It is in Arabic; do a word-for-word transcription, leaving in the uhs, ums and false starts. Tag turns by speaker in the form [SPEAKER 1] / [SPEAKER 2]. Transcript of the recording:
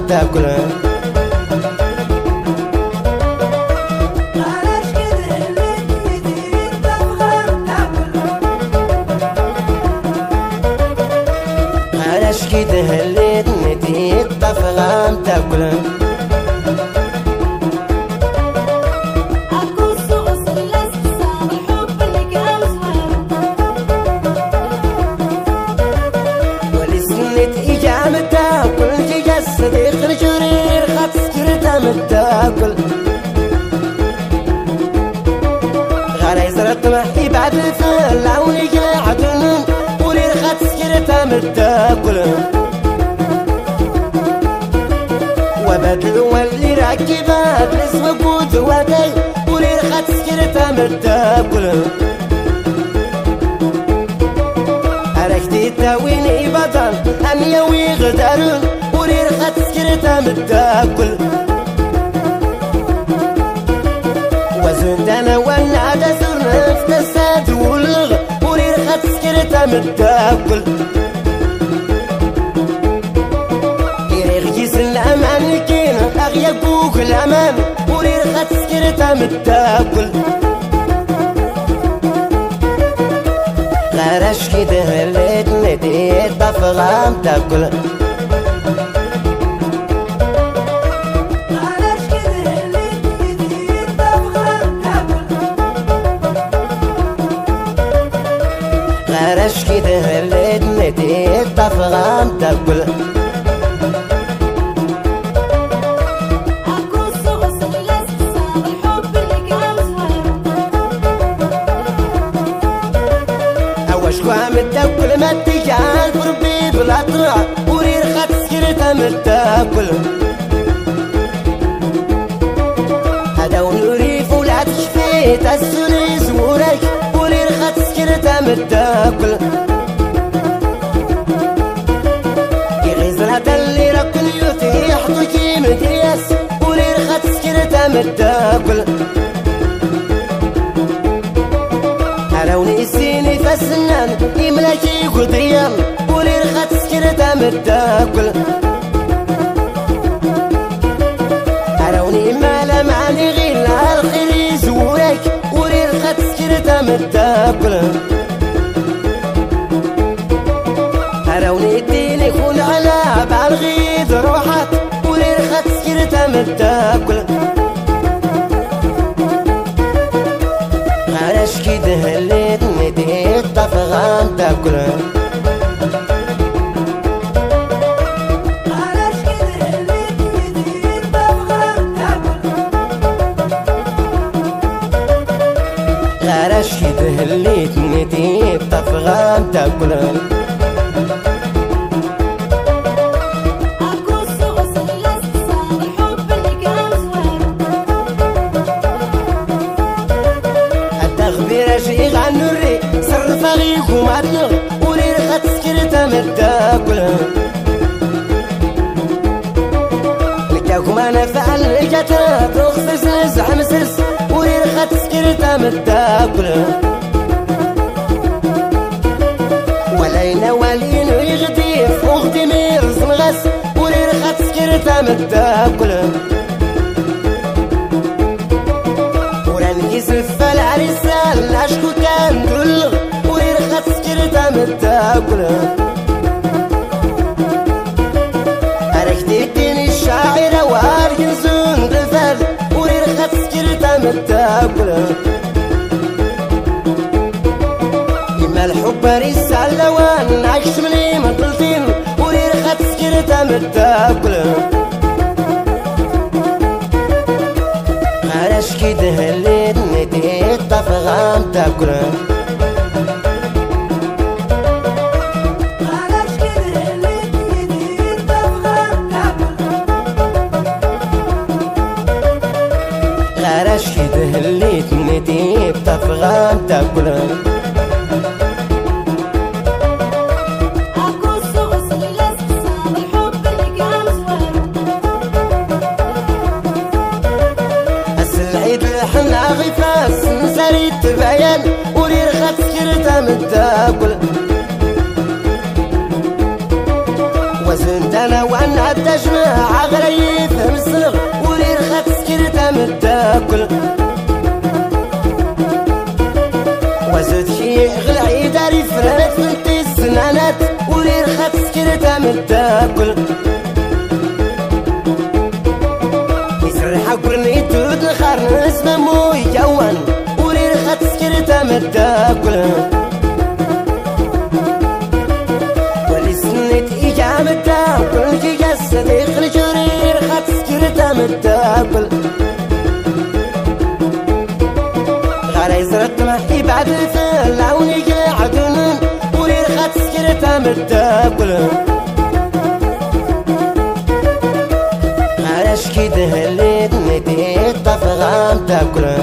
[SPEAKER 1] تاكل علاش كده هليت نديت طفغام تاكل صديق الجرير خط سكرتها متاكل غالي زرت محي بعد الفل عوني قاعد نون ورير خط سكرتها متاكل وبدل واللي راكبات لسوق وتواتي ورير خط سكرتها متاكل عرفتي تاويني بطل أم يوي غدارون ورير خط سكرتها متاكل وزن انا وانا دسر نفس الساد والغ ورير خط سكرتها متاكل يريغ جيسن الامان كين اغيا بوك الامان ورير خط سكرتها متاكل غراش كده هليت نديت بفغام تاكل علاش كده هليت نديت طفغام تاكل اواش كوا متاكل ما تجعل بربي بلا طلع ورير خط سكرتها متاكل هذا ونوريف ولا تشفي تسولي زورك ورير خط سكرتها متاكل يغيزرها اللي ركن يوتي يحطو كي مدياس ورير خط سكرتها متاكل هراوني السيني فالسنان يملاكي قضيان ورير خط سكرتها متاكل هراوني مالا معني غير الخير يزورك ورير خط سكرتها متاكل هراوني الدين يكون على بالغيد روحات ورير خط سكرتها متاكل علاش كده هليت نديت طفغام تاكل علاش كده هليت نديت طفغام تاكل شي غنوري صرف غيكم عدنغ ورير خط سكرتها متاكل لكاكم انا فعل الجتا تخصص نزع مسس ورير خط سكرتها متاكل ولينا والين يغديف اختي ميرز مغس ورير خط سكرتها متاكل ورانكي سفة العريسان عشكو كان دلغ ورير خط سكرتها متاكل عرفتي الدين الشاعرة وارجن زون دفل ورير خط سكرتها متاكل يما الحب رسال لوان عايش ملي مطلتين ورير خط سكرتها متاكل علاش كده هليت نديت طفغام تاكل
[SPEAKER 2] علاش كده هليت نديت طفغام تاكل
[SPEAKER 1] علاش كده هليت نديت طفغام تاكل حنا غفاس نسالي تبعيان ورير خط سكرتها متاكل وزندنا وانا التجمع غريب مسلغ ولي رخات سكرتها متاكل وزد شي غلعي داري فرات فنتي السنانات ولي رخات سكرتها متاكل يسرح قرني تود الخرنس ممو يجوان ولي رخات سكرتها متاكل متاكل كي جسدي خلي جرير خات سكرتها متاكل غالي زرت محي بعد الفل عوني قاعدون ولي خات سكرتها متاكل علاش كي دهلت نديت طفغام تاكل